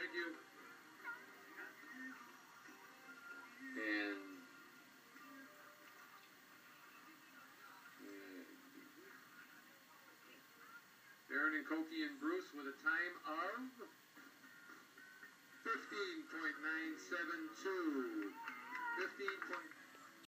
Thank you. And Erin and Cokey and Bruce with a time of 15.972. 15.